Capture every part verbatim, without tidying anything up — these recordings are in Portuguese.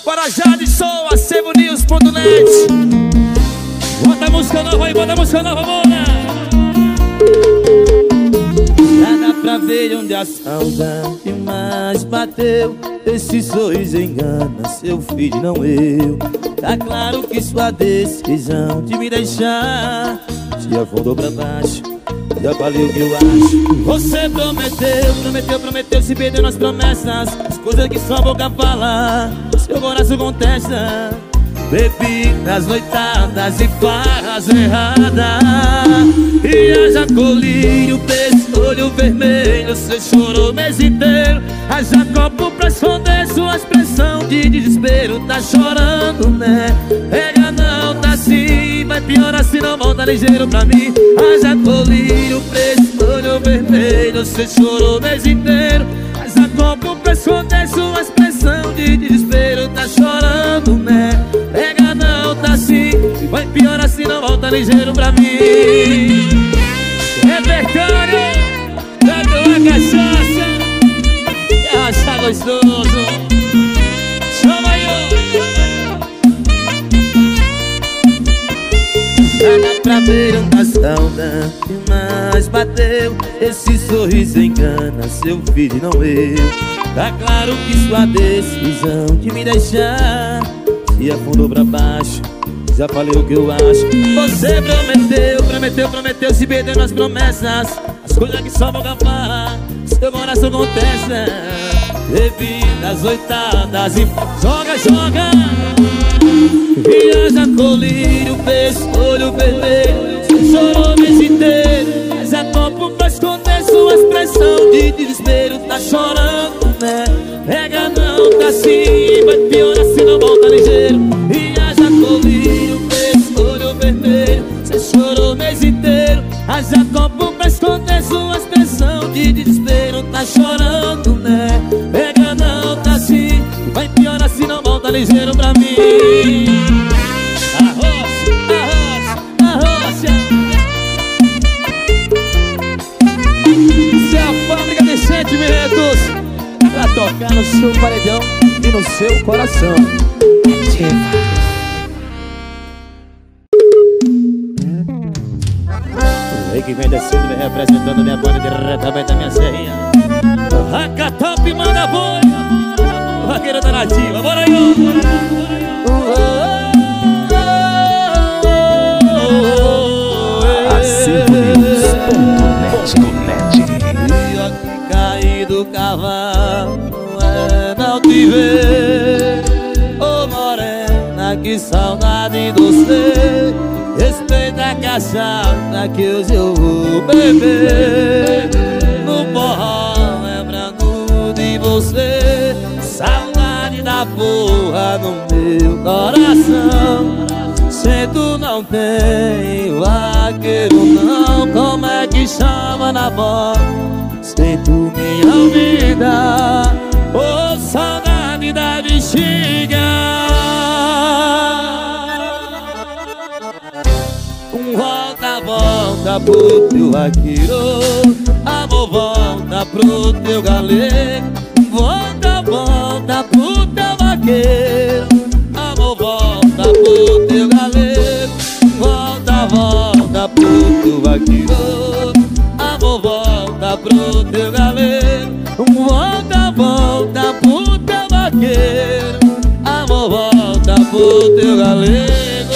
Guarajá de Som, acervo news ponto net. Bota a música nova aí, bota a música nova, bora! Já dá pra ver onde a saudade mais bateu. Esse sorriso engana seu filho, não eu. Tá claro que sua decisão de me deixar te afundou pra baixo, já valeu o que eu acho. Você prometeu, prometeu, prometeu, se perdeu nas promessas, as coisas que sua boca fala, seu coração contesta. Bebi nas noitadas e farras erradas, e haja colírio, beijo, olho vermelho. Você chorou o mês inteiro, haja copo pra esconder sua expressão de desespero. Tá chorando, né? Pega não, tá assim, vai piorar se não volta ligeiro pra mim. Haja colírio, beijo, olho vermelho. Você chorou o mês inteiro, haja copo pra esconder sua expressão de desespero. Tá chorando, né? Pega não, tá assim, vai piorar se não volta ligeiro pra mim. Repertório, dando a cachaça, e arrasta gostoso. Chama aí, já dá pra ver onde a saudade mais bateu. Esse sorriso engana seu filho, não eu. Tá claro que sua decisão de me deixar e afundou pra baixo, já falei o que eu acho. Você prometeu, prometeu, prometeu, se perdeu nas promessas, as coisas que só boca fala, seu coração contesta. Bebi nas oitadas e joga, joga. Viaja colírio, beijo, olho vermelho. Você chorou o mês inteiro, mas é copo pra esconder sua expressão de desespero. Tá chorando, né? Pega não, tá assim, vai piorar se não volta ligeiro. Viaja colírio, beijo, olho vermelho. Você chorou o mês inteiro, haja copo pra esconder sua expressão de desespero. Tá chorando, né? Pega não, tá assim, vai piorar se não volta ligeiro pra mim. Arrocha, arrocha, arrocha. Isso é a fábrica de sentimentos pra tocar no seu paredão e no seu coração. Rei que vem descendo, vem representando minha banda diretamente da minha serrinha. Raca Top manda boi, vaqueira da nativa, bora aí, acervo news ponto net. E ó que caí do cavalo é não te ver. Ô morena, que saudade de você. Respeita a cachaça que hoje eu vou beber. No forró lembrando de você, saudade da porra no meu coração. Se tu não tem vaqueiro não, como é que chama na voz? Se tu minha vida, ô saudade da bexiga. Volta, volta pro teu vaqueiro, amor, volta pro teu galego. Volta, volta pro teu vaqueiro, amor, volta pro teu galego. Volta, volta pro teu vaqueiro, amor, volta pro teu galego. Volta, volta pro teu vaqueiro, amor, volta pro teu galego.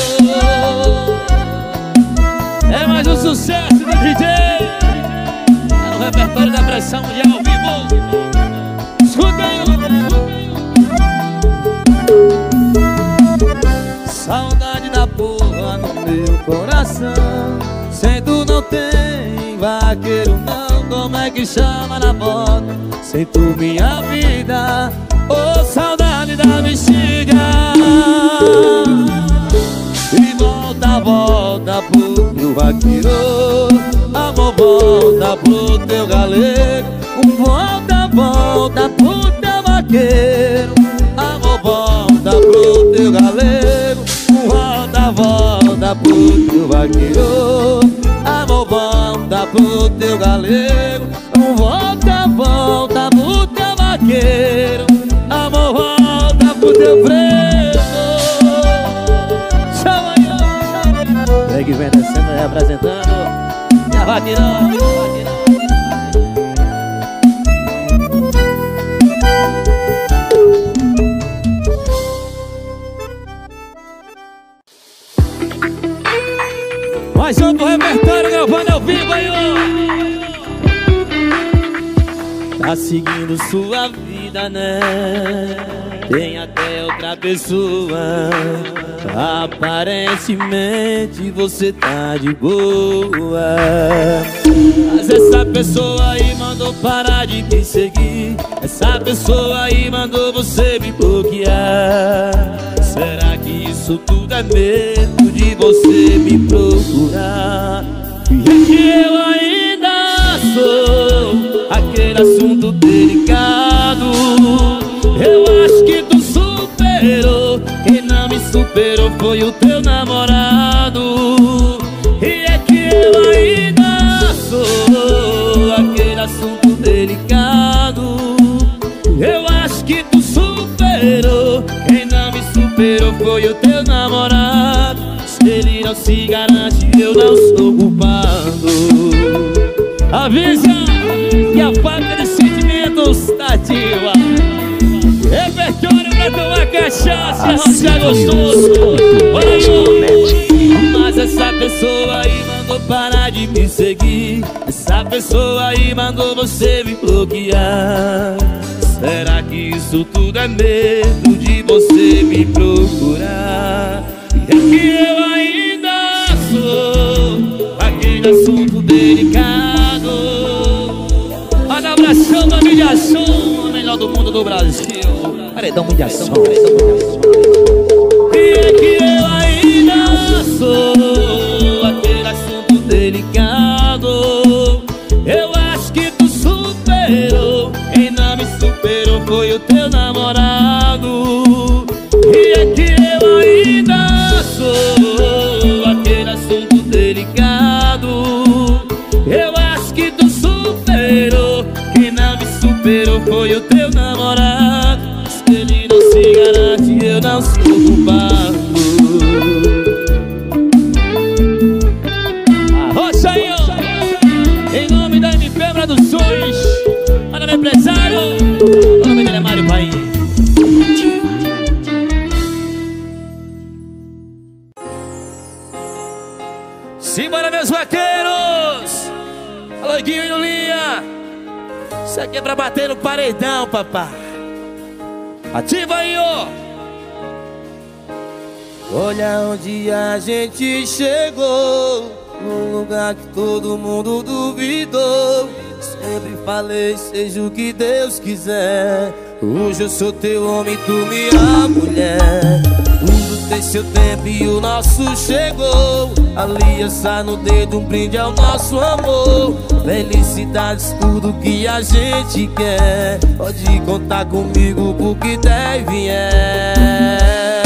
É mais um sucesso do D J, é o repertório da pressão de ao vivo. Escuta aí, saudade da porra no meu coração. Sem tu não tem vaqueiro não, como é que chama na bota? Sem tu minha vida, ô saudade da bexiga. E volta, volta pro teu vaqueiro, amor, volta pro teu galego. Volta, volta pro teu vaqueiro, amor, volta pro teu galego. Volta, volta pro teu vaqueiro, amor, volta pro teu galego. Volta, volta pro teu vaqueiro, amor, volta pro teu freio. que vem descendo e apresentando. Já vai tirando, vai tirando. Mais um pro repertório gravando ao vivo aí, ó. Tá seguindo sua vida, né? Tem até outra pessoa. Aparentemente você tá de boa, mas essa pessoa aí mandou parar de me seguir. Essa pessoa aí mandou você me bloquear. Será que isso tudo é medo de você me procurar? E é que eu ainda sou aquele assunto delicado. Eu acho que tu superou. Quem não me superou foi o teu namorado. E é que eu ainda sou aquele assunto delicado. Eu acho que tu superou. Quem não me superou foi o teu namorado. Se ele não se garante, eu não sou culpado. Avisa que a fábrica de sentimentos tá ativa. Repertório pra tomar cachaça, roça gostoso. Mas essa pessoa aí mandou parar de me seguir. Essa pessoa aí mandou você me bloquear. Será que isso tudo é medo de você me procurar? E é que eu ainda sou aquele assunto delicado. Olha, abração da humilhação, a melhor do mundo do Brasil. Paredão humilhação. E é que eu ainda sou aquele assunto delicado. Eu acho que tu superou. Quem não me superou foi o teu namorado. E é que eu ainda sou aquele assunto delicado. Eu acho que tu superou. Quem não me superou foi o teu namorado. Se ele não se garante, eu não sou culpado. Arrocha aí, ó. Em nome da M P Produções, para meu empresário, o nome dele é Mário Pai. Simbora, meus vaqueiros. Alô, Guinho e Lulinha. Isso aqui é pra bater no paredão, papá. Ativa aí, ó. Olha onde a gente chegou, num lugar que todo mundo duvidou. Sempre falei, seja o que Deus quiser. Hoje eu sou teu homem, tu minha mulher. Tudo tem seu tempo e o nosso chegou. Aliança no dedo, um brinde ao nosso amor. Felicidades, tudo que a gente quer. Pode contar comigo pro que der e vier.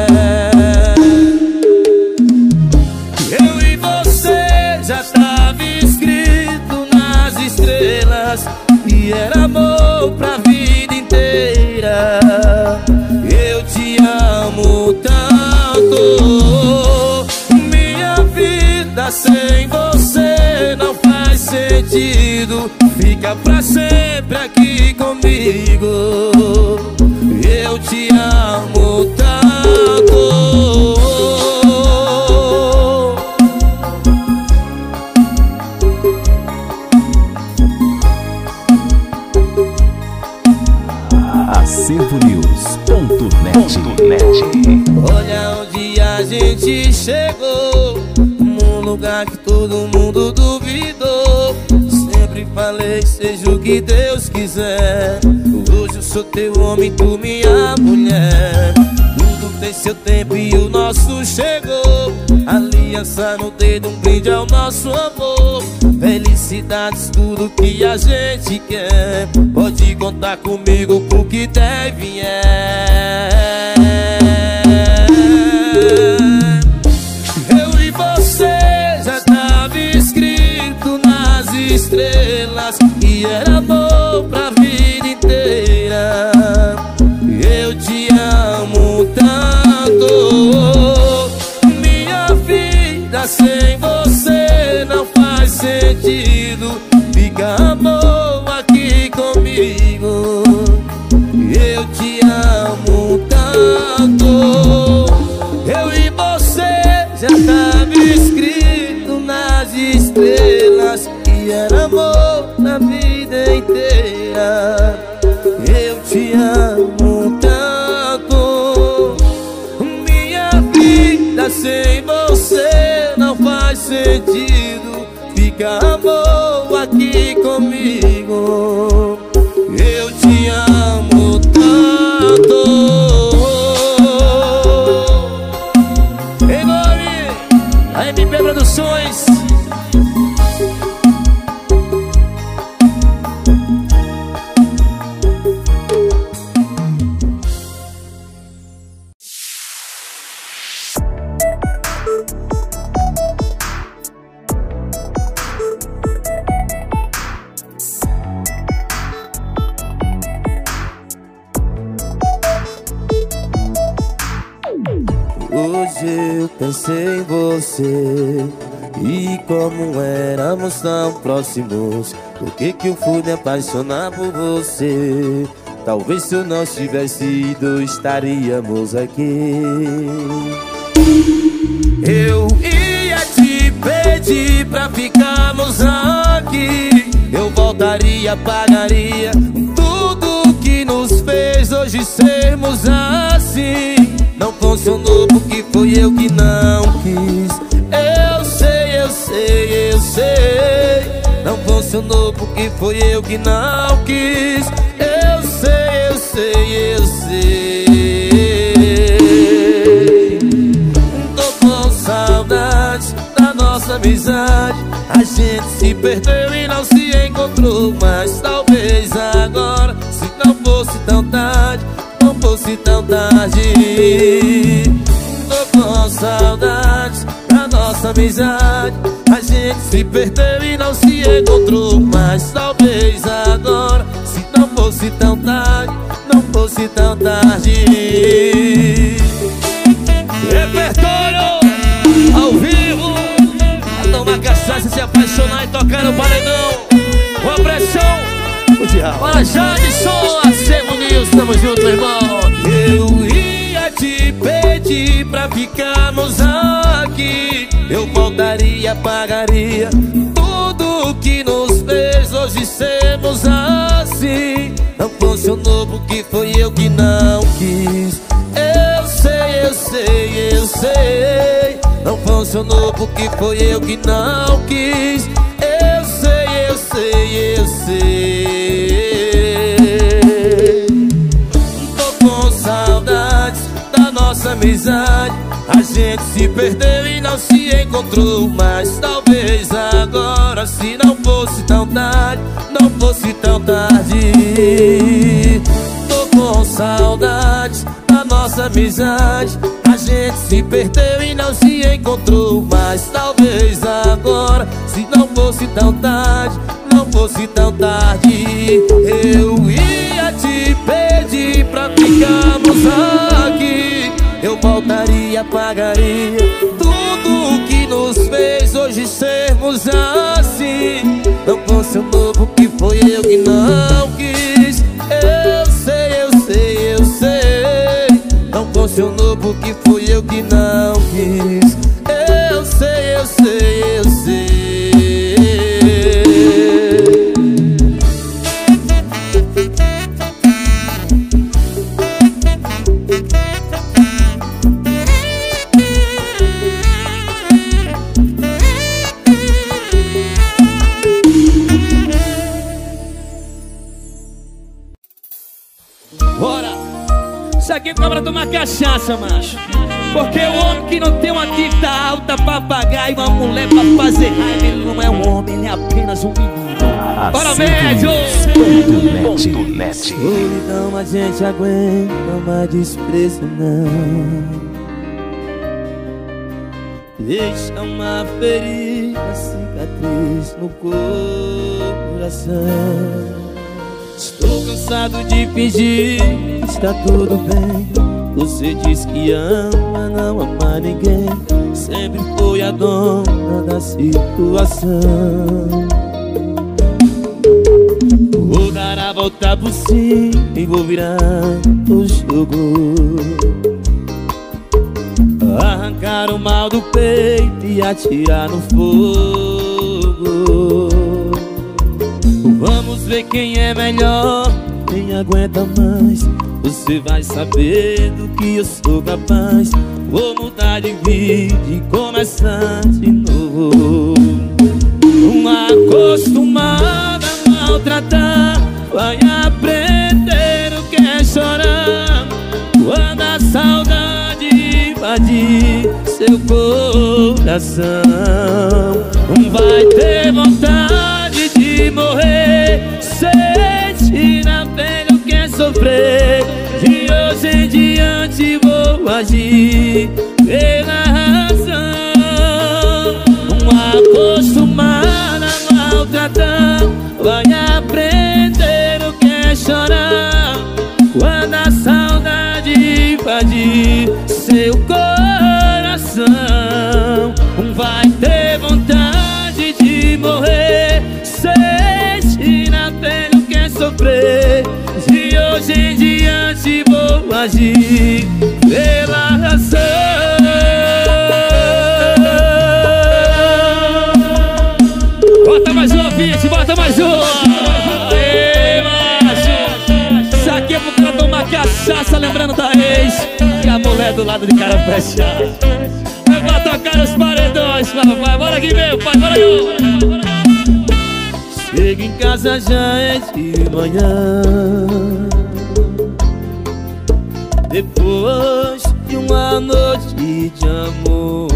Eu e você já tava escrito nas estrelas que era amor pra vida inteira. Eu te amo tanto. Minha vida sem você não faz sentido. Fica pra sempre aqui comigo. Eu te amo tanto. acervo news ponto net. Olha onde a gente chegou, num lugar que todo mundo duvidou. Sempre falei, seja o que Deus quiser. Hoje eu sou teu homem, tu minha mulher. Tudo tem seu tempo e o nosso chegou. Aliança no dedo, um brinde ao nosso amor. Felicidades, tudo que a gente quer. Pode contar comigo pro que der e vier. Eu e você já tava escrito nas estrelas que era amor pra vida inteira. Eu te amo tanto. Minha vida sem estrelas, e era amor na vida inteira. Eu te amo tanto, minha vida sem você não faz sentido. Fica amor aqui comigo, eu te amo tanto. Ei, Gori, a M P Produções. Hoje eu pensei em você e como éramos tão próximos. Por que que eu fui me apaixonar por você? Talvez se eu não tivesse ido, estaríamos aqui. Eu ia te pedir pra ficarmos aqui. Eu voltaria, pagaria tudo que nos fez hoje sermos assim. Não funcionou porque foi eu que não quis. Eu sei, eu sei, eu sei. Não funcionou porque foi eu que não quis. Eu sei, eu sei, eu sei. Tô com saudades da nossa amizade. A gente se perdeu e não se encontrou. Mas talvez agora, se não fosse tão tarde, não fosse tão tarde. Tô com saudades da nossa amizade. A gente se perdeu e não se encontrou. Mas talvez agora, se não fosse tão tarde, não fosse tão tarde. Repertório ao vivo, a tomar cachaça, se apaixonar e tocar no paredão. Com a pressão, para Jadson, Acervo News, tamo junto, meu irmão. Eu ia te pedir pra ficarmos aqui. Eu voltaria, pagaria tudo que nos fez hoje sermos assim. Não funcionou porque foi eu que não quis. Eu sei, eu sei, eu sei. Não funcionou porque foi eu que não quis. Eu sei, eu sei, eu sei. Tô com saudades da nossa amizade. A gente se perdeu e não se encontrou. Mas talvez agora, se não fosse tão tarde, não fosse tão tarde. Tô com saudades da nossa amizade. A gente se perdeu e não se encontrou. Mas talvez agora, se não fosse tão tarde, não fosse tão tarde. Eu ia te pedir pra ficarmos aqui. Eu voltaria, pagaria tudo que nos fez hoje sermos assim. Não funcionou porque foi eu que não quis. Eu sei, eu sei, eu sei. Não funcionou porque foi eu que não quis. Eu sei, eu sei, eu sei. Bora! Isso aqui é pra tomar cachaça, macho. Porque o homem que não tem uma dívida alta pra pagar e uma mulher pra fazer raiva, ele não é um homem, ele é apenas um menino. Bora, médio! Solidão a gente aguenta, mas desprezo não. Deixa uma ferida, cicatriz no coração. Estou cansado de fingir que está tudo bem. Você diz que ama, não ama ninguém. Sempre foi a dona da situação. Vou dar a volta por cima e vou virar o jogo. Arrancar o mal do peito e atirar no fogo. Vamos ver quem é melhor, quem aguenta mais. Você vai saber do que eu sou capaz. Vou mudar de vida e começar de novo. Uma acostumada a maltratar vai aprender o que é chorar. Quando a saudade invadir seu coração, vai ter vontade de morrer. Sente na pele o que é sofrer. De hoje em diante vou agir pela razão. Uma acostumada a maltratar vai aprender o que é chorar. Quando a saudade invadir seu coração, vai ter vontade de morrer. Sente na pele o que é sofrer. De hoje em diante vou agir pela razão. Bota mais uma, Pete, bota mais uma. Aê, macho. Isso aqui é pro cara tomar cachaça, lembrando da ex e a mulher do lado de cara fechada. Vai tocar os paredões, papai. Bora aqui, meu pai, bora aqui. Chego em casa, já é de manhã, depois de uma noite de amor.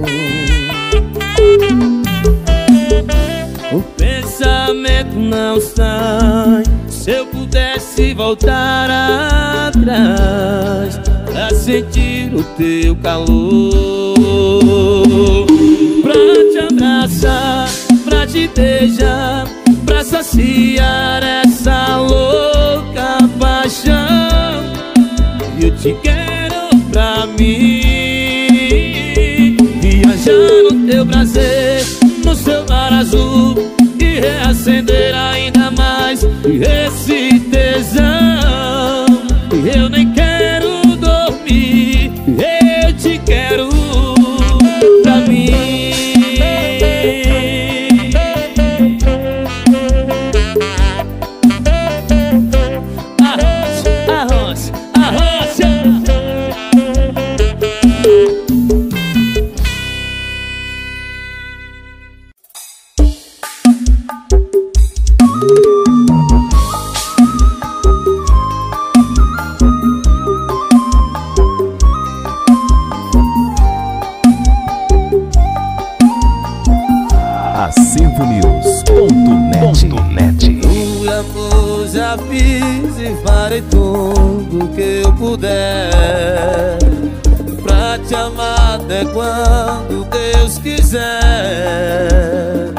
O pensamento não sai. Se eu pudesse voltar atrás pra sentir o teu calor, pra te abraçar, pra te beijar, pra saciar essa louca paixão. Eu te quero pra mim, viajar no teu prazer, no seu mar azul, e reacender ainda mais esse tesão. Eu nem quero dormir, eu te quero pra mim. Arroz, arroz, arroz. Acervo News ponto net. Por amor já fiz e farei tudo que eu puder pra te amar até quando Deus quiser.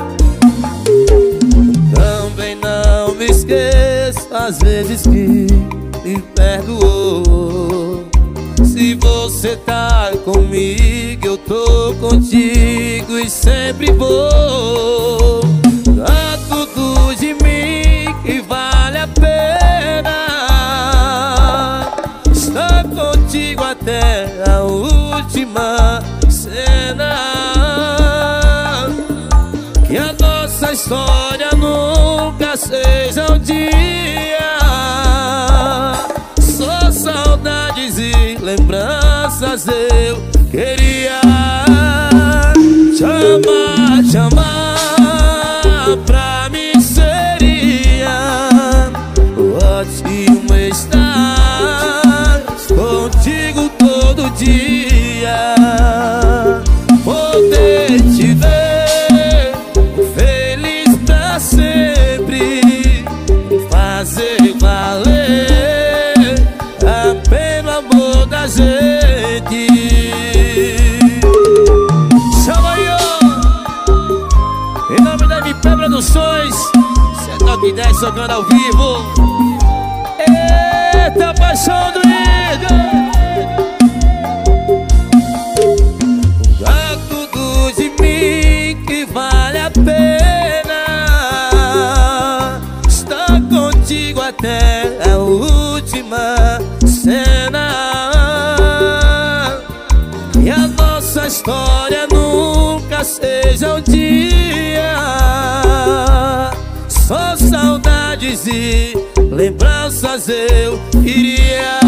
Também não me esqueço às vezes que me perdoou. Se você tá comigo, eu tô contigo e sempre vou. Dá tudo de mim que vale a pena. Estar contigo até a última cena. Que a nossa história nunca seja um dia. Só saudades e lembranças eu queria te amar, te amar. Pra mim seria ótimo estar contigo todo dia. Poder te ver feliz pra sempre, fazer valer a pena o amor da gente. Chama aí, ó. Em nome da M P Produções, cê toca dez tocando ao vivo. Eita, paixão do Igor. Dá tudo de mim que vale a pena. Estar contigo até a última cena. E a nossa história nunca seja um dia. dizer, lembranças eu queria.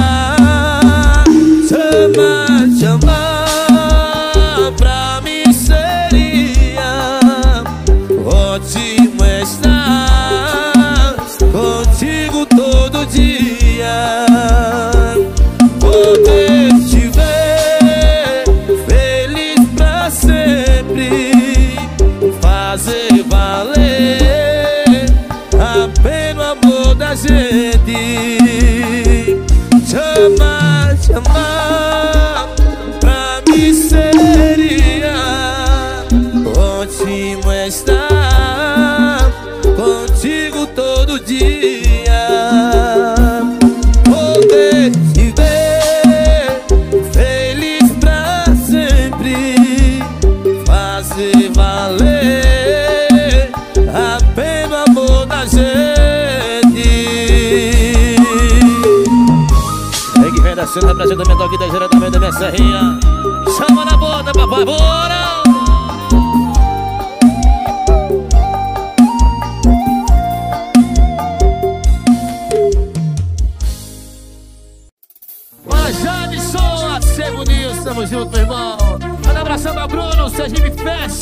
Chamar, chamar, pra mim seria ótimo estar contigo todo dia. Poder te ver feliz pra sempre, fazer valer a pena o amor da gente. Chamar, chamar, pra mim seria ótimo estar contigo todo dia. Poder te ver feliz pra sempre, fazer valer a pena o amor da gente. Segue vem da cena, apresentamento aqui diretamente da minha serrinha. Chama na bota, papai, bora! Jadson, Acebo Nilson, tamo junto, meu irmão. Manda abração pra Bruno, Sergipe Fest.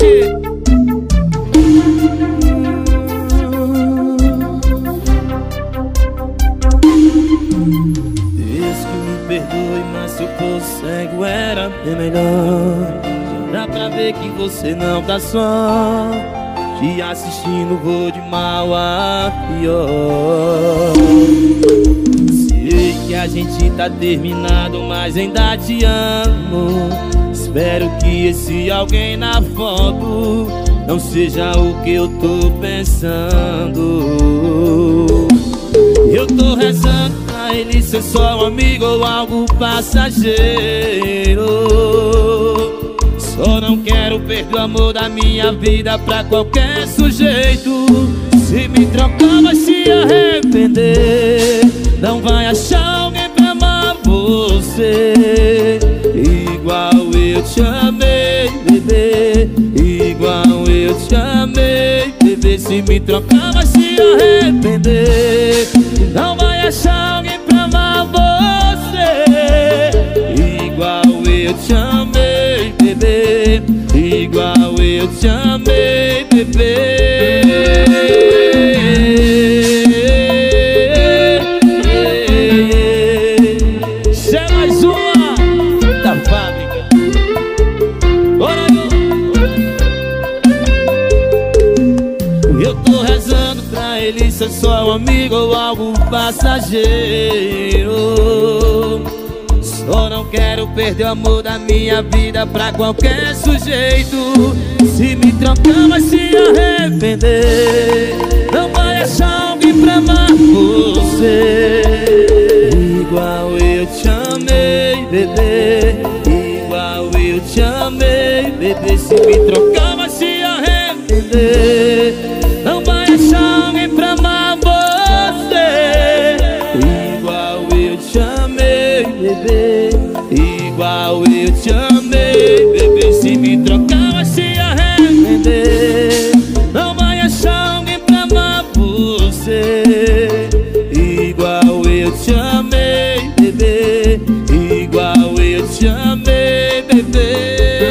Deus que me perdoe, mas se eu fosse cego era bem melhor. Já dá pra ver que você não tá só, te assistindo vou de mal a pior. Sei que a gente tá terminado, mas ainda te amo. Espero que esse alguém na foto não seja o que eu tô pensando. Eu tô rezando pra ele ser só um amigo ou algo passageiro. Só não quero perder o amor da minha vida pra qualquer sujeito. Se me trocar vai se arrepender, não vai achar alguém pra amar você igual eu te amei, bebê. Igual eu te amei, bebê. Se me trocar vai se arrepender, não vai achar alguém pra amar você igual eu te amei, bebê. Igual eu te amei, bebê. Ele ser só um amigo ou algo passageiro. Só não quero perder o amor da minha vida pra qualquer sujeito. Se me trocar vai se arrepender, não vai achar alguém pra amar você igual eu te amei, bebê. Igual eu te amei, bebê. Se me trocar vai se arrepender, não vai achar alguém pra amar você igual eu te amei, bebê. Igual eu te amei, bebê. Se me trocar vai se arrepender, não vai achar alguém pra amar você igual eu te amei, bebê. Igual eu te amei, bebê.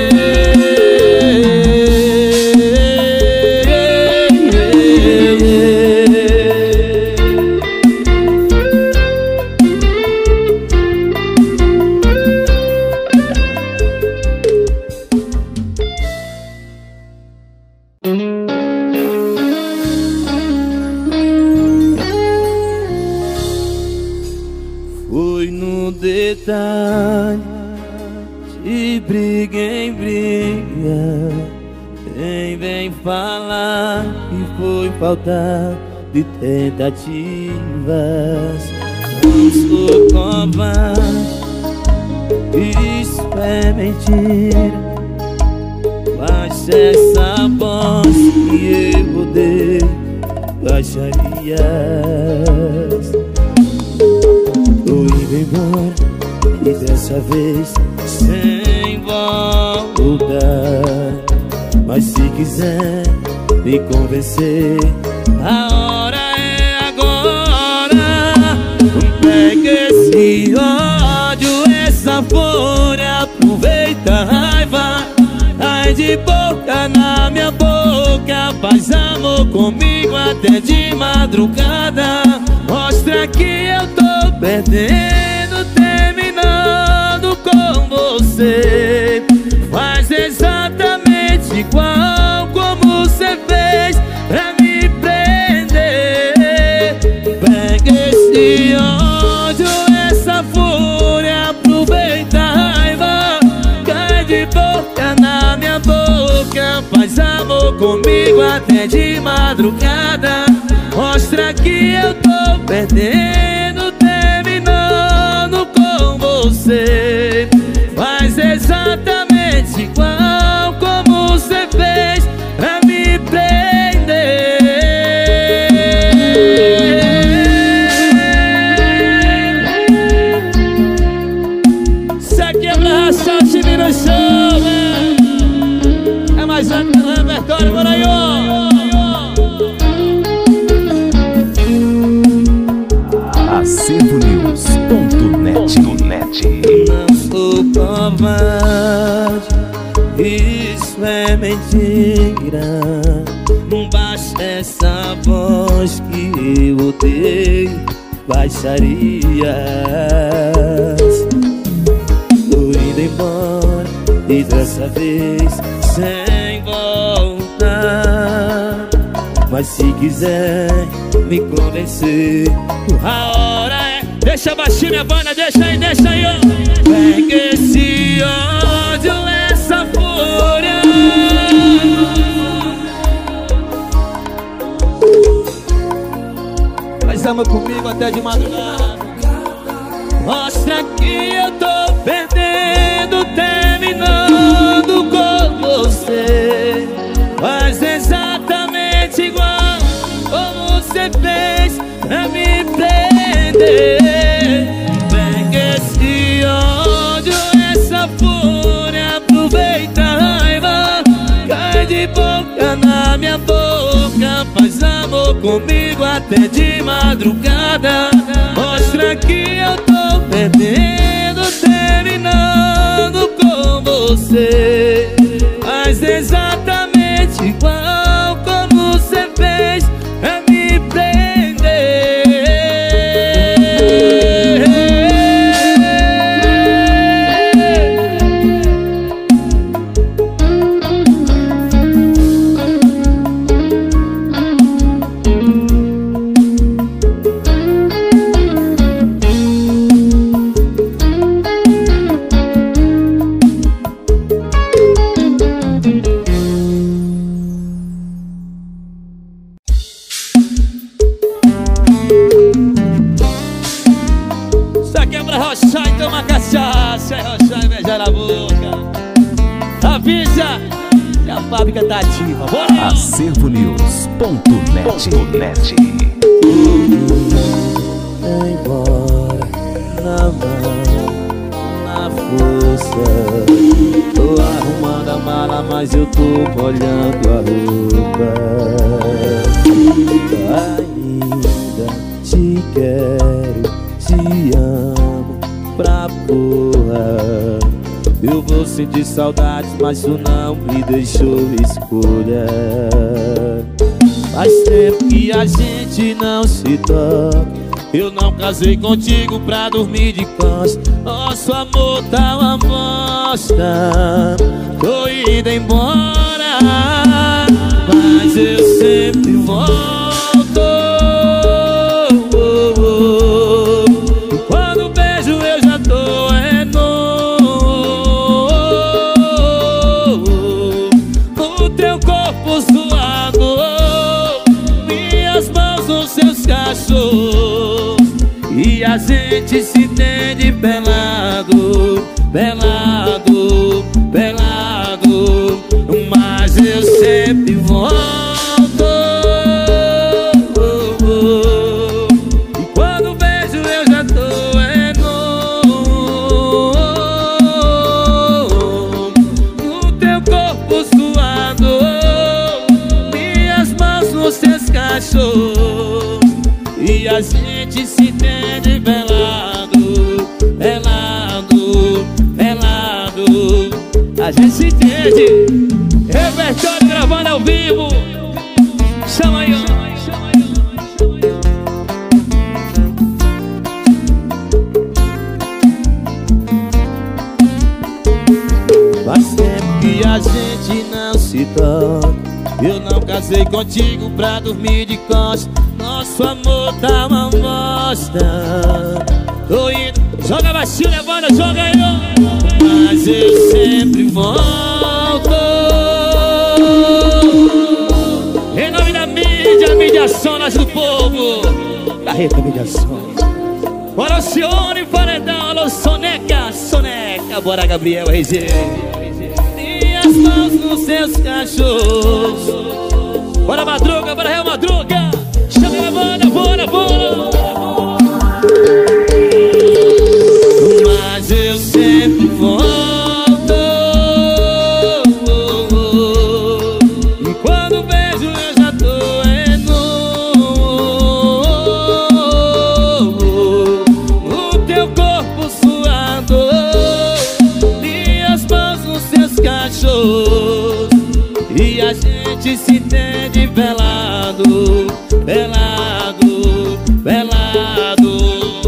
Foi no detalhe, de briga em briga, quem vem falar que foi falta de tentativas. Não sou covarde, isso é mentira, mas essa voz que eu odeio baixarias. Tô indo embora e dessa vez sem voltar, mas se quiser me convencer, a hora é agora. Pega esse ódio, essa fúria, aproveita a raiva. Ai de boca na minha boca, faz amor comigo até de madrugada. Mostra que eu tô perdendo, terminando com você. Faz exatamente igual como você fez pra me prender. Pega esse ódio, essa fúria, aproveita a raiva. Cai de boca na minha boca, faz amor comigo até de madrugada. Mostra que eu tô perdendo, terminando com você. Faz exatamente igual como você fez pra me prender. Isso aqui é pra rachar o time no show, né? É mais alto no repertório, bora aí, ó. acervo news ponto net. Não sou covarde, isso é mentira. Baixa essa voz que eu odeio, baixarias. Tô indo embora e dessa vez sem voltar. Mas se quiser me convencer, a hora é... Deixa baixinho minha banda, deixa aí, deixa aí, ó. Pega esse ódio, essa fúria. Faz amor comigo até de madrugada. Mostra que eu tô perdendo, terminando com você. Faz exatamente igual como você fez pra me prender. Pega esse ódio, essa fúria, aproveita a raiva. Cai de boca na minha boca, faz amor comigo até de madrugada. Mostra que eu tô perdendo, terminando com você. Faz exatamente igual como você fez pra me prender. Rochar e tomar cachaça, rochar e beijar na boca. Avisa que a fábrica tá ativa. Bora! acervo news ponto net. Vai embora na mão, na força. Tô arrumando a mala, mas eu tô molhando a roupa. Ainda te quero, te amo pra porra. Eu vou sentir saudades, mas tu não me deixou escolha. Faz tempo que a gente não se toca. Eu não casei contigo pra dormir de costas. Nosso amor tá uma bosta. Tô indo embora, mas eu sempre volto. E a gente se entende pelado, pelado, pelado. Mas eu sempre volto. E quando vejo eu já tô é novo. No teu corpo suado, minhas mãos nos teus cachorros. E a gente se entende pelado. A gente se entende. Repertório gravando ao vivo. Chama aí, ó. Faz tempo que a gente não se toca. Eu não casei contigo pra dormir de costas. Nosso amor tá uma bosta. Tô indo, joga baixinho, levanta, joga aí, ó. Mas eu sempre volto. Em nome da mídia, Mediação Nasce do Povo. Carreta Mediação. Bora Alcione, Paredão, alô Soneca, Soneca. Bora Gabriel R G. E as mãos nos seus cachorros. Bora Madruga, bora Real Madruga. Chama a banda, bora, bora. Mas eu sempre volto. E quando vejo eu já tô em novo. O teu corpo suando e as mãos nos seus cachorros. E a gente se entende velado, velado, velado.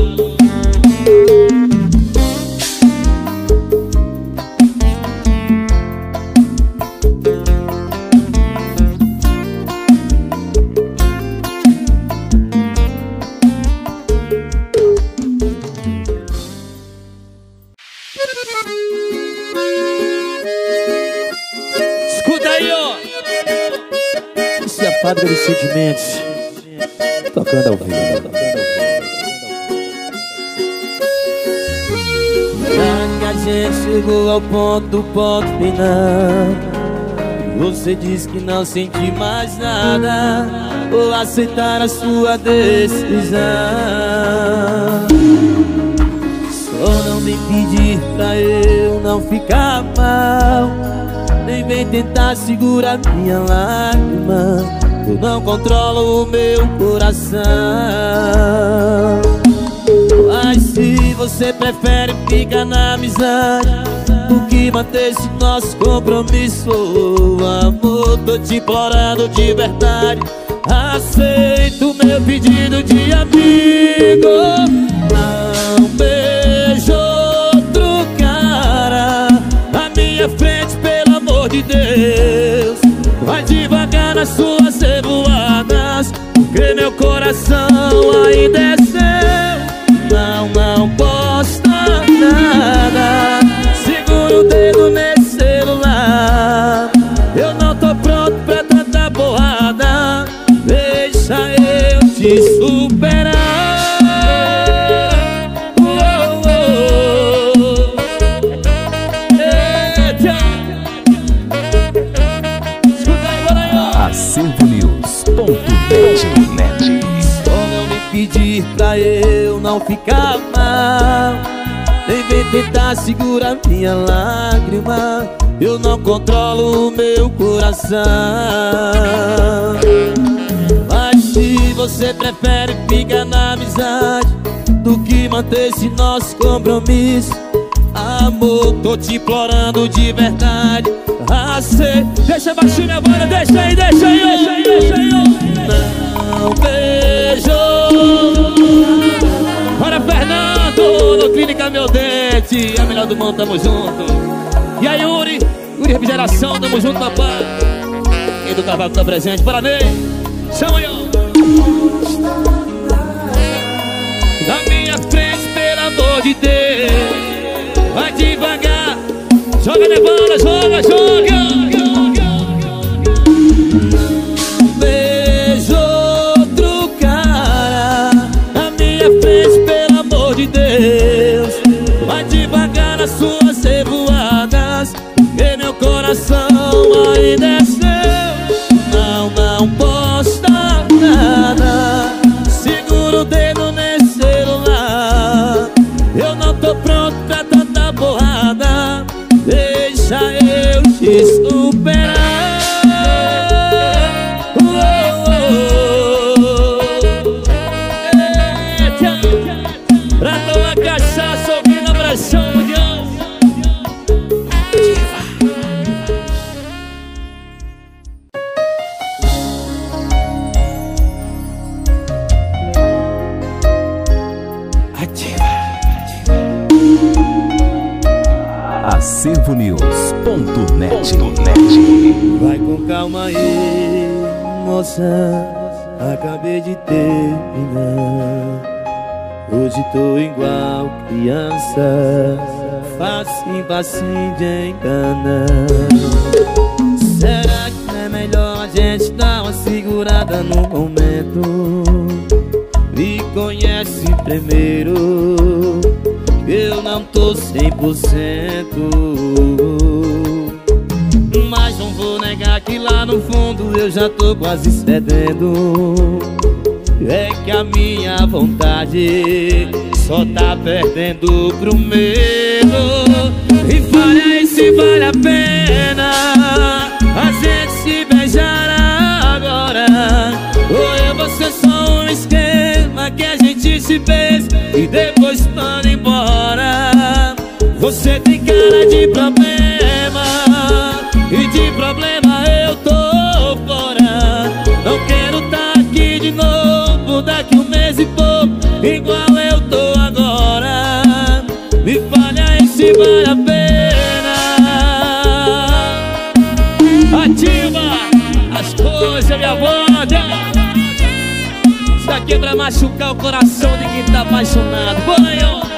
Escuta aí, ó. Isso é a fábrica de sentimentos. Tocando ao vivo. Já que a gente chegou ao ponto do ponto final, você disse que não sente mais nada. Vou aceitar a sua decisão. Só não me pedir pra eu não ficar mal, nem vem tentar segurar minha lágrima. Eu não controlo o meu coração. Mas se você prefere ficar na amizade do que manter esse nosso compromisso, amor, tô te implorando de verdade. Aceito meu pedido de amigo. Não beijo outro cara na minha frente, pelo amor de Deus. Vai devagar nas suas revoadas, porque meu coração ainda é seu. Não, não posta nada, segura o dedo nesse celular. Eu não tô pronto pra tanta porrada, deixa eu te superar. Oh, oh, oh. Eita. Escuta aí, bora aí, ó. Acervo News ponto net. Só não me pedir pra eu não ficar mal, nem vem tentar segurar minha lágrima. Eu não controlo o meu coração. Mas se você prefere ficar na amizade do que manter esse nosso compromisso, amor, tô te implorando de verdade. Aceita. Deixa baixinho a banda, deixa aí, deixa aí, deixa aí, deixa aí. Não beijo. Bora Fernando, no Clínica Meu Dente, a melhor do mundo, tamo junto. E aí Yuri, Yuri Refrigeração, tamo junto, papai. E do Cavaco tá presente, parabéns. Chama aí, ó. Na minha frente, pelo amor de Deus. Vai devagar, joga levando, joga, joga. Beijo outro cara na minha frente, pelo amor de Deus. Vai devagar nas suas revoadas, porque meu coração ainda é seu. Não, não posta nada, segura o dedo nesse celular. Eu não tô pronto pra tanta porrada, deixa eu te superar. Oh, oh, oh. Eita. Pra tomar cachaça ouvindo a pressão mundial. Acervo News ponto net. Vai com calma aí, moça, acabei de terminar. Hoje tô igual criança, facinho, facinho de enganar. Será que não é melhor a gente dar uma segurada no momento? Me conhece primeiro, eu não tô cem por cento. Mas não vou negar que lá no fundo eu já tô quase cedendo. É que a minha vontade só tá perdendo pro medo. E fale aí se vale a pena a gente se beijar agora, ou eu vou ser só um esquema que a gente se beija e depois manda embora. Você tem cara de problema, e de problema eu tô fora. Não quero tá aqui de novo daqui um mês e pouco, igual eu tô agora. Me fale aí se vale a pena. Ativa as coisas, minha banda. Isso aqui é pra machucar o coração de quem tá apaixonado. Bora aí, ó.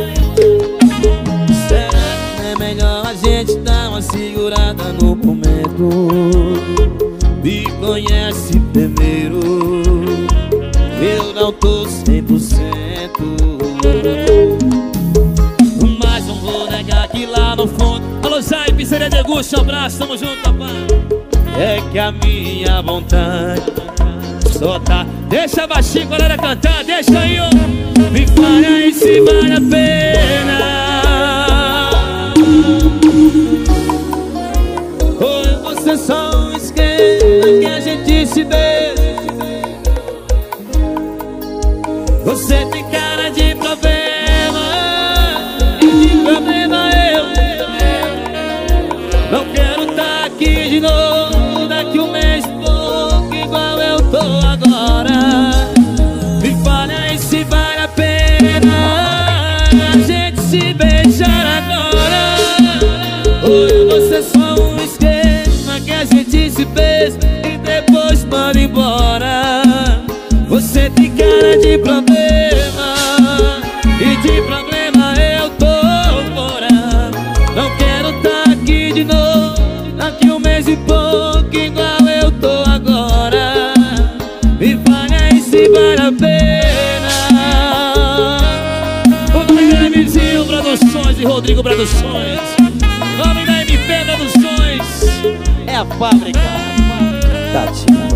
Será que não é melhor a gente dar uma segurada no momento? Me conhece primeiro, eu não tô cem por cento. Mas não vou negar que lá no fundo. Alô, Zay, pizzaria de Gusto, um abraço, tamo junto, papai. É que a minha vontade só tá. Deixa baixinho, galera, cantar, deixa aí, ó. Me fale aí se vale a pena, ou você só um esquema que a gente se beija. Você tem cara de problema, e de problema eu não quero tá aqui de novo daqui um mês pouco, igual eu tô agora. Me fale aí se vale a pena a gente se beijar agora, ou eu vou ser só um esquema que a gente se beija e depois manda embora. Você tem cara de problema, e de problema eu tô fora. Não quero tá aqui de novo daqui um mês e pouco, igual eu tô agora. Me fale aí se vale a pena. O nome da M Z Produções e Rodrigo Produções, nome da M P Produções, é a fábrica Tativa.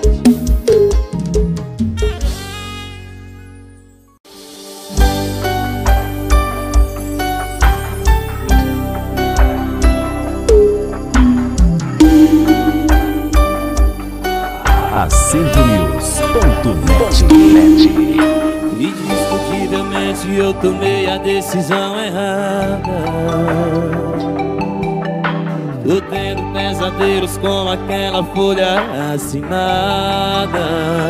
Acervo News ponto net. Indiscutivelmente eu tomei a decisão errada. Tô tendo pesadelos com aquela folha assinada.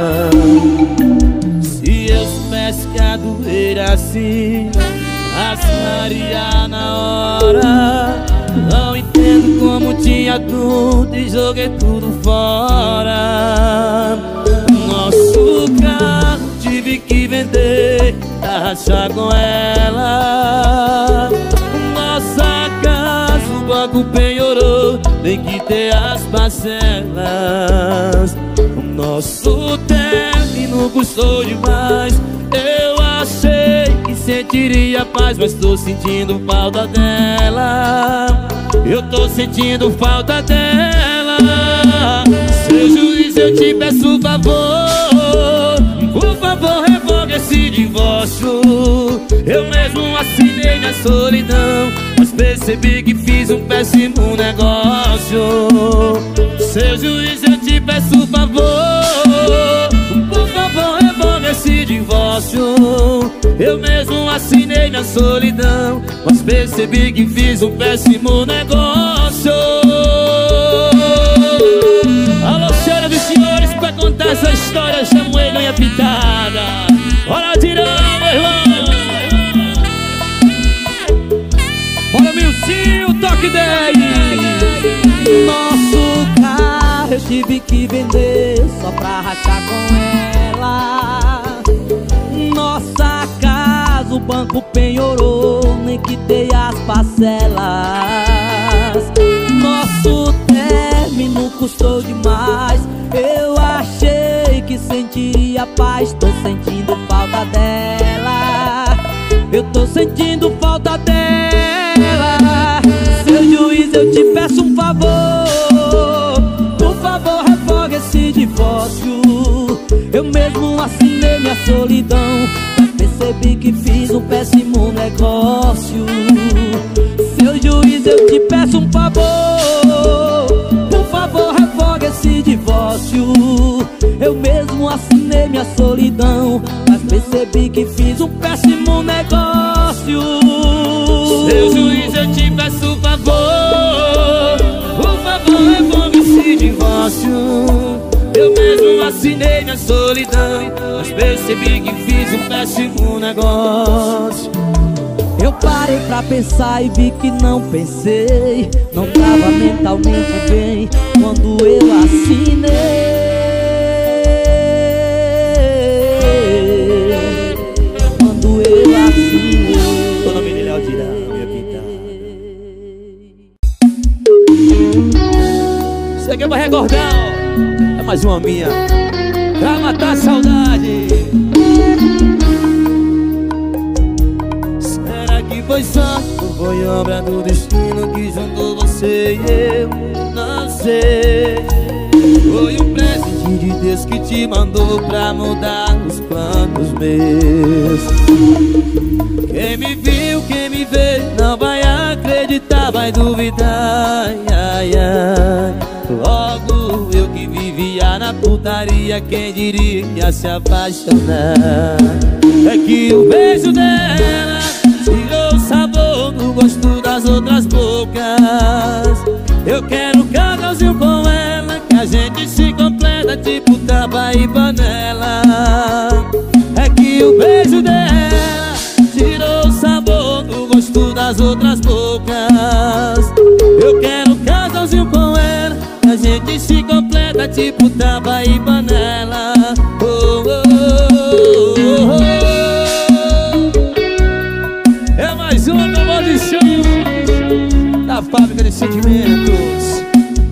Se eu soubesse que a doer assim, assinaria na hora. Não entendo como tinha tudo e joguei tudo fora. Nosso carro tive que vender pra rachar com ela. Nossa casa o banco penhorou, tem que ter as parcelas. O nosso término custou demais. Eu achei que sentiria paz, mas tô sentindo falta dela. Eu tô sentindo falta dela. Seu juiz, eu te peço favor, por favor, revogue esse divórcio. Eu mesmo assinei na solidão, mas percebi que fiz um péssimo negócio. Seu juiz, eu te peço favor, por favor, revogue esse divórcio. Eu mesmo assinei na solidão, mas percebi que fiz um péssimo negócio. Alô, senhoras e senhores, pra contar essa história chamo ele em a pitada. Bora tirar, meu irmão. Bora, Milcinho, Rock dez. Nosso carro eu tive que vender só pra rachar com ela. Nossa casa o banco penhorou, nem quitei as parcelas. Nosso término custou demais. Eu achei que sentiria paz, tô sentindo falta dela. Eu tô sentindo falta dela. Seu juiz, eu te peço um favor, por favor, revoga esse divórcio. Eu mesmo assinei minha solidão, mas percebi que fiz um péssimo negócio. Seu juiz, eu te peço um favor, por favor, revoga esse divórcio. Eu mesmo assinei minha solidão, mas percebi que fiz um péssimo negócio. Seu juiz, eu te peço um favor, por favor, revoga esse divórcio. Eu mesmo assinei minha solidão, mas percebi que fiz um péssimo negócio. Eu parei pra pensar e vi que não pensei, não tava mentalmente bem quando eu assinei. Quando eu assinei. O nome dele é Aldirão, minha vida. Isso aqui é pra recordar, ó. É mais uma minha, pra matar a saudade. Foi sorte ou foi obra do destino que juntou você e eu? Não sei. Foi um presente de Deus que te mandou pra mudar os planos meus. Quem me viu, quem me vê, não vai acreditar, vai duvidar. Ai, ai. Logo eu que vivia na putaria, quem diria se apaixonar? É que o beijo dela tirou o sabor do gosto das outras bocas. Eu quero um casalzinho com ela, que a gente se completa tipo tapa e panela. É que o beijo dela tirou o sabor do gosto das outras bocas. Eu quero um casalzinho com ela, que a gente se completa tipo tapa e panela. Oh, oh, oh, oh, oh. Da fábrica de sentimentos.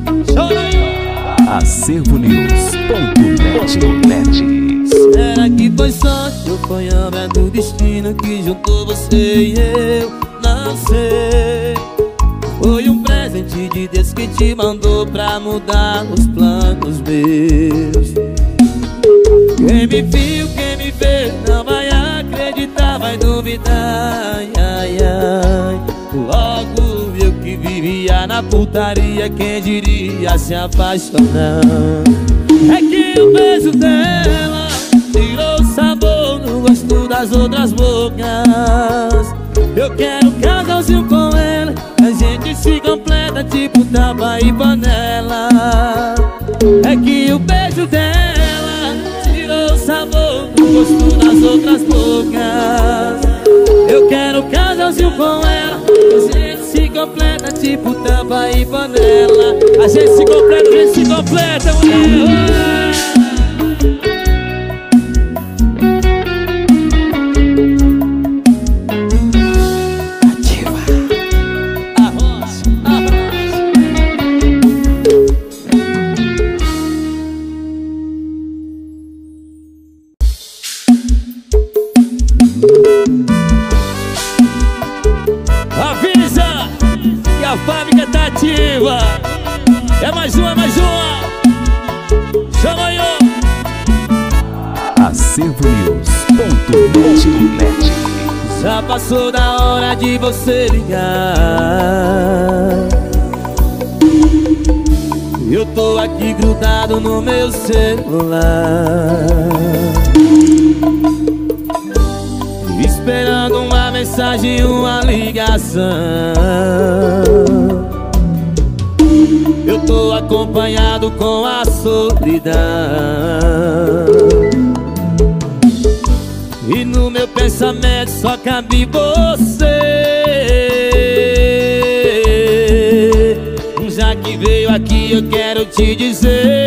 Acervo News ponto net. Será que foi sorte ou foi obra do destino que juntou você e eu? Não sei. Foi um presente de Deus que te mandou pra mudar os planos meus. Quem me viu, quem me vê, não vai acreditar, vai duvidar. Ai, ai. Logo eu que vivia na putaria, quem diria se apaixonar? É que o beijo dela tirou o sabor no gosto das outras bocas. Eu quero um casalzinho com ela, a gente se completa tipo tapa e panela. É que o beijo dela tirou o sabor no gosto das outras bocas. Eu quero um casalzinho com ela, a gente se completa tipo tampa e panela. A gente se completa, a gente se completa, mulher. Ativa. Arroz, arroz. Avisa que a fábrica tá ativa. É mais uma, é mais uma. Chama aí, ó. Acervo News ponto net. Já passou da hora de você ligar. Eu tô aqui grudado no meu celular, esperando uma mensagem, uma ligação. Eu tô acompanhado com a solidão, e no meu pensamento só cabe você. já que veio aqui eu quero te dizer.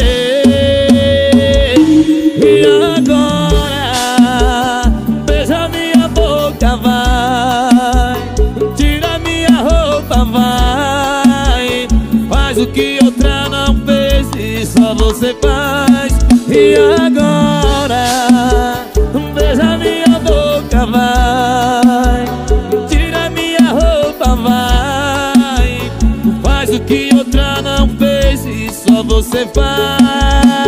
E agora, beija minha boca, vai. Tira minha roupa, vai. Faz o que outra não fez e só você faz. E agora, beija minha boca, vai. Tira minha roupa, vai. Faz o que outra não fez e só você faz.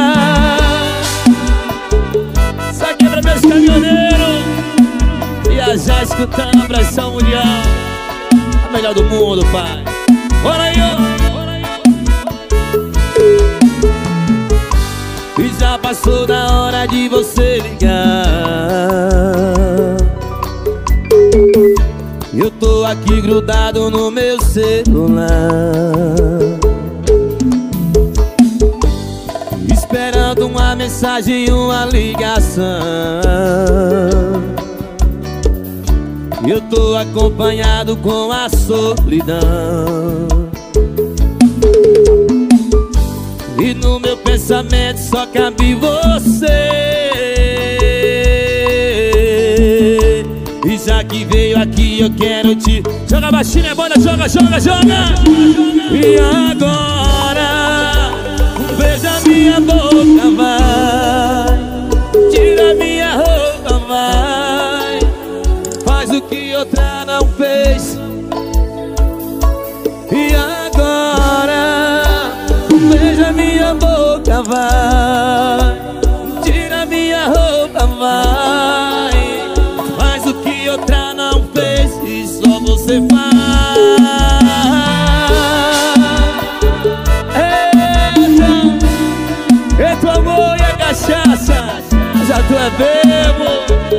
Só quebra meus caminhoneiros. Viajar escutando a pressão mundial, a melhor do mundo, pai. Bora aí, ó. E já passou da hora de você ligar. Eu tô aqui grudado no meu celular, esperando uma mensagem, uma ligação. Eu tô acompanhado com a solidão, e no meu pensamento só cabe você. E já que veio aqui eu quero te... Joga baixinho, é banda, joga, joga, joga. E agora, beija minha boca, vai. Tira minha roupa, vai. Faz o que outra não fez. E agora, beija minha boca, vai. Tira minha roupa, vai. Faz o que outra não fez e só você faz. Eita, eita o amor e a cachaça, já tu é bebo.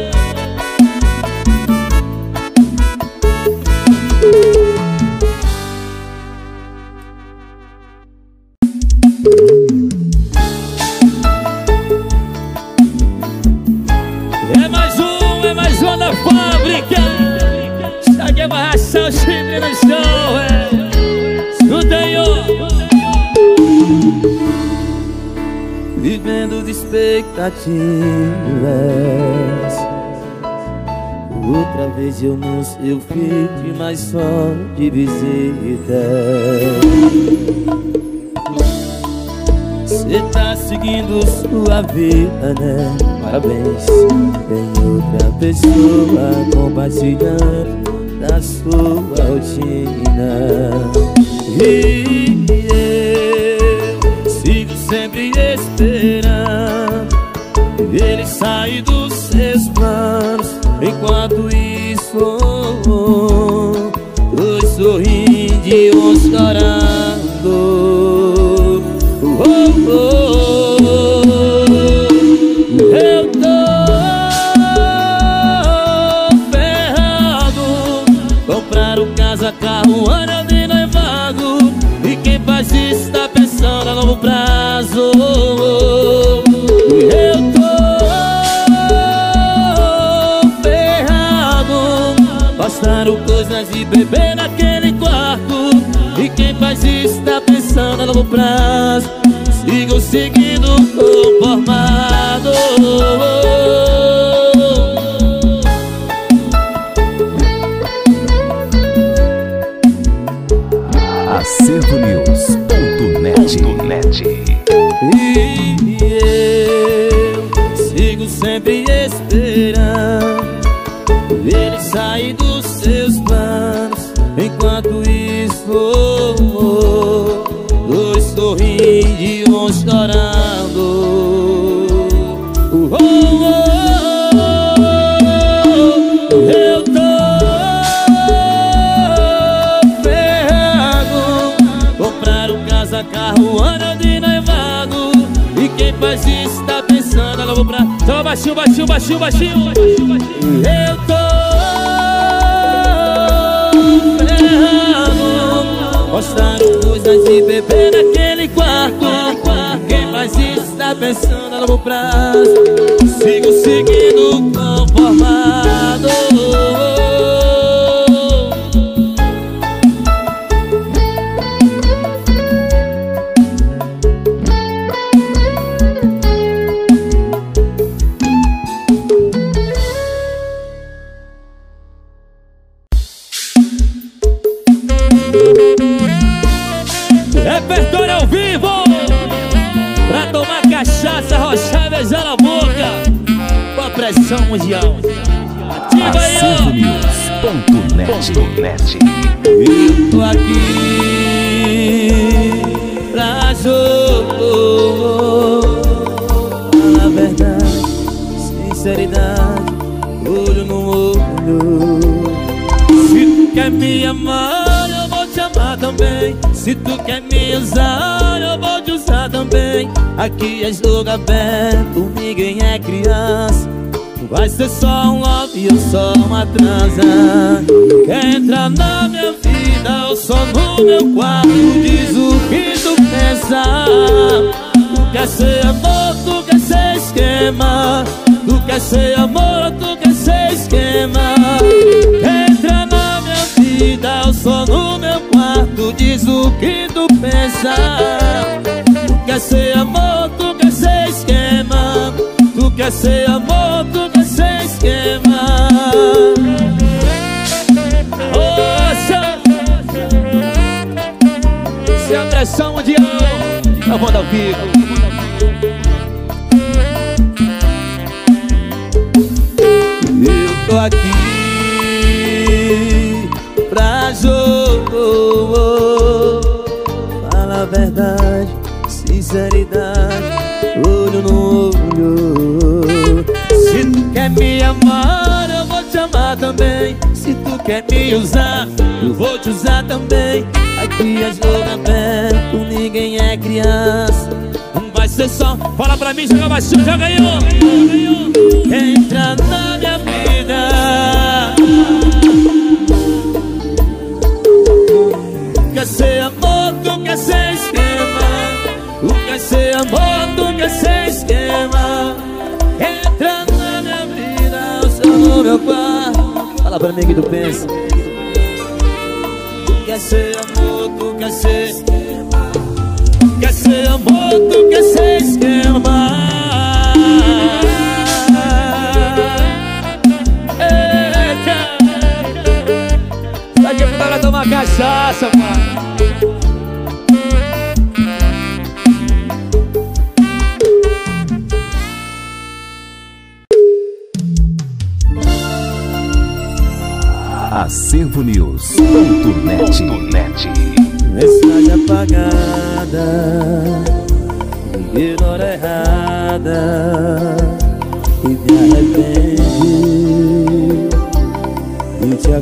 É mais um, é mais um da fábrica. Isso aqui é pra rachar o chifre no chão, é. Escuta aí, ó. Vivendo de expectativas, outra vez eu no seu feed, mas só de visita. Cê tá seguindo sua vida, né? Parabéns. Tem outra pessoa compartilhando da sua rotina. E eu sigo sempre esperando ele sair dos seus planos. Enquanto isso, dois sorrindo e um chorando. Oh, oh, eu tô ferrado. Compraram casa, carro, anel de noivado. E quem faz isso tá pensando a longo prazo. Eu tô ferrado. Postaram coisas de bebê naquele quarto. E quem faz isso tá pensando a longo prazo. Sigo seguindo conformado. Acerto News ponto net. E eu sigo sempre esperando ele sair dos seus planos. Enquanto isso, dois sorrindo e um chorando. Oh, oh, oh, eu tô ferrado. Compraram casa, carro, anel de noivado. E quem faz isso tá pensando a longo prazo. Então baixinho, baixinho, baixinho, baixinho. Eu tô ferrado. Postaram coisas de bebê naquele quarto. Quem faz isso tá pensando a longo prazo. Sigo seguindo conformado. pressão mundial. Ativa aí, ó. acerto news ponto net. Eu tô aqui pra jogo. Fala a verdade, sinceridade, olho no olho. Se tu quer me amar, eu vou te amar também. Se tu quer me usar, eu vou te usar também. Aqui é jogo aberto, ninguém é criança. Vai ser só um love e eu só uma transa. Quer entrar na minha vida ou só no meu quarto? Diz o que tu pensa. Tu quer ser amor, tu quer ser esquema. Tu quer ser amor, tu quer ser esquema. Quer entrar na minha vida ou só no meu quarto? Diz o que tu pensa. Tu quer ser amor, tu quer ser esquema. Tu quer ser amor, tu quer ser esquema. Ouça, se a pressão mundial, a banda ao vivo. Eu tô aqui pra jogo. Fala a verdade, sinceridade, olho no olho. Se tu quer me amar, eu vou te amar também. Se tu quer me usar, eu vou te usar também. Aqui é jogo aberto, ninguém é criança. Não vai ser só, fala pra mim, joga baixinho, joga aí, ó. Entra na minha vida. Quer ser amor, tu quer ser esquema. Tu quer ser amor, tu quer ser esquema. Entra na minha vida, eu sou no meu quarto. Fala pra mim o que tu pensa. Tu quer ser amor, tu quer ser esquema. Quer ser amor, tu quer ser esquema. Eita, tá aqui pra tomar cachaça, mano. acerto news ponto net. Mensagem apagada, liguei na hora errada e me arrepende e te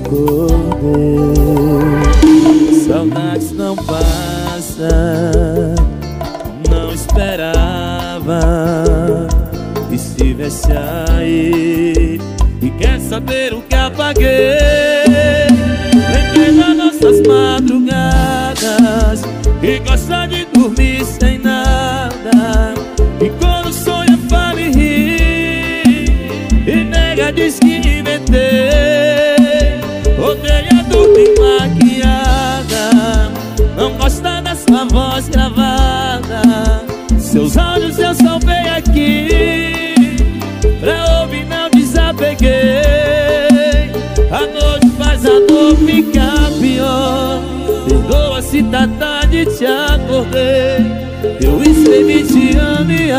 acordei. Saudades não passa, não esperava que estivesse aí. E quer saber o que apaguei? Lembrei das nossas madrugadas e gosta de dormir sem nada. E quando sonha fala e ri e nega diz que inventei. Odeia dormir maquiada, não gosta da sua voz gravada. Seus áudios eu salvei aqui pra ouvir, não desapeguei. A noite faz a dor ficar pior. Perdoa se tá tarde, te acordei. Eu escrevi te amo e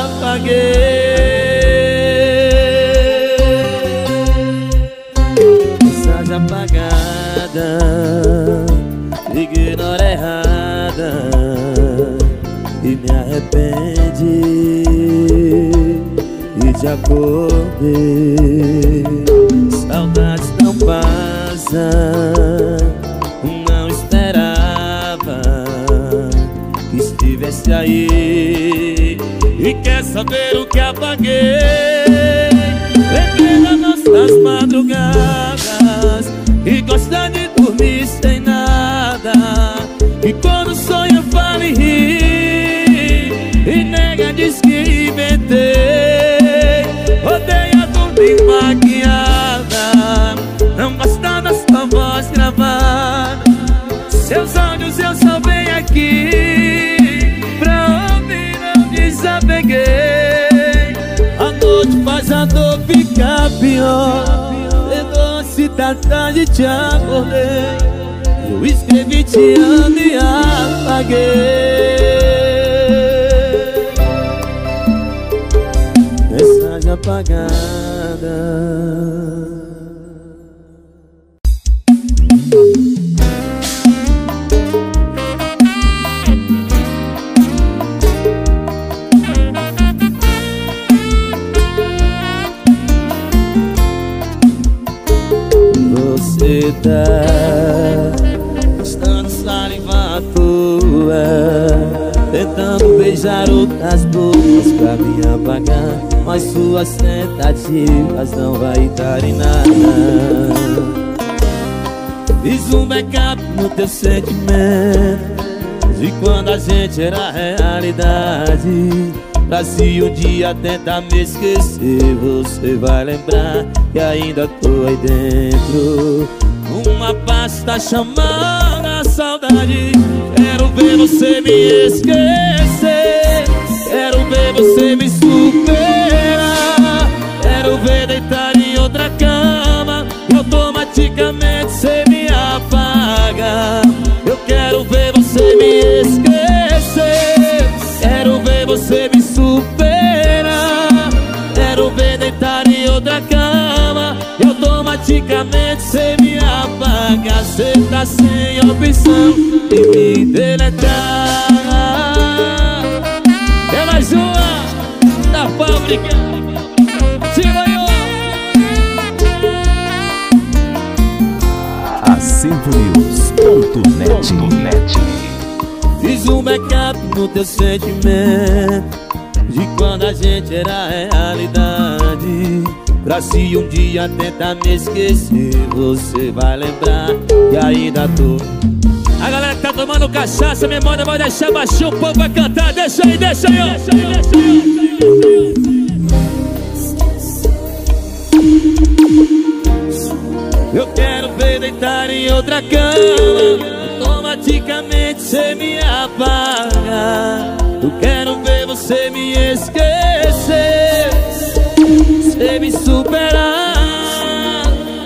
apaguei. Mensagem apagada, liguei na hora errada e me arrependi e te acordei. Saudades não passa, não esperava que estivesse aí. E quer saber o que apaguei? Lembrei das nossas madrugadas e gosta de dormir sem nada. E quando sonha fala e ri e nega diz que inventei. Odeia dormir maquiada, não gosta da sua voz gravada. Seus áudios eu salvei aqui pra ouvir, não desapeguei. A noite faz a dor ficar pior. Perdoa se tá tarde, te acordei. Eu escrevi te amo e apaguei. Mensagem apagada, nada. Você tá gastando saliva à toa, tentando beijar outras bocas pra me apagar, mas suas tentativas não vai dar em nada. Fiz um backup no teu sentimento de quando a gente era realidade, pra se um dia tentar me esquecer, você vai lembrar que ainda tô aí dentro. Uma paz tá chamando a saudade. Quero ver você me esquecer, quero ver você me superar, quero ver deitar em outra cama e automaticamente você me apaga. Eu quero ver você me esquecer, quero ver você me superar, quero ver deitar em outra cama e automaticamente você me apaga. Você tá sem opção de me deletar. É mais uma da fábrica. Se ganhou. Acento News ponto net. Fiz um backup no teu sentimento de quando a gente era realidade, pra se um dia tentar me esquecer, você vai lembrar que ainda tô. A galera que tá tomando cachaça, memória vai deixar baixinho, o povo vai cantar. Deixa aí, deixa aí, deixa aí, deixa aí. Eu quero ver deitar em outra cama, automaticamente você me apaga. Eu quero ver você me esquecer, você me superar.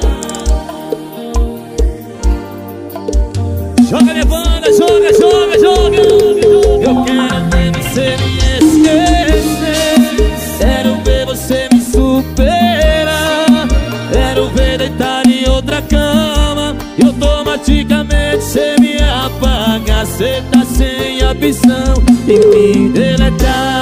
Joga minha banda, joga, joga, joga. Eu quero ver você me esquecer, quero ver você me superar, quero ver deitar em outra cama e automaticamente você me apaga. Você tá sem opção de me deletar.